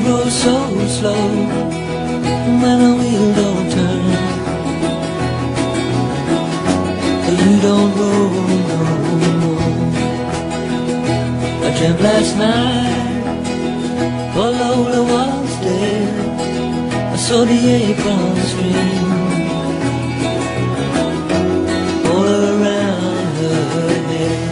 roll so slow when the wheel don't turn? You don't roll no more. I dreamt last night, poor Lola was dead. I saw the apron string all around her head.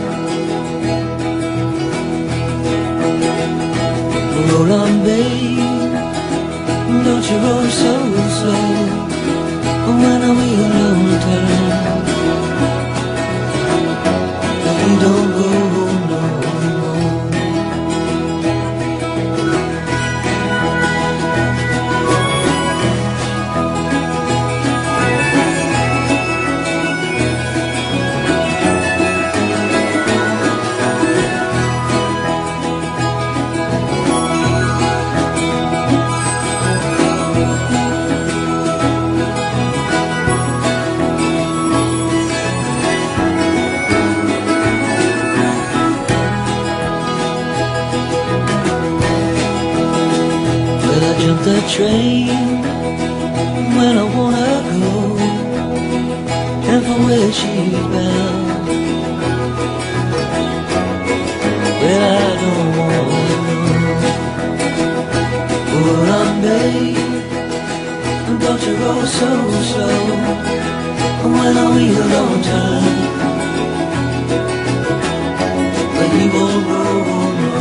Roll on, babe, don't you roll so slow when the wheel don't turn. You don't go no more. I jump the train when I wanna go, and for where she's bound, well, I don't wanna know. Hold on, babe, don't you roll so slow when the wheel don't turn. But you won't roll no.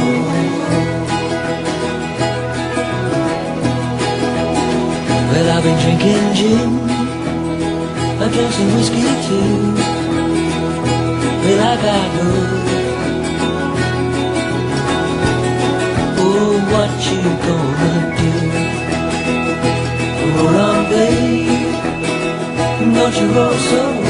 Well, I've been drinking gin, I drank some whiskey too. Well, I got no. Oh, what you gonna do? Roll on, babe, don't you roll so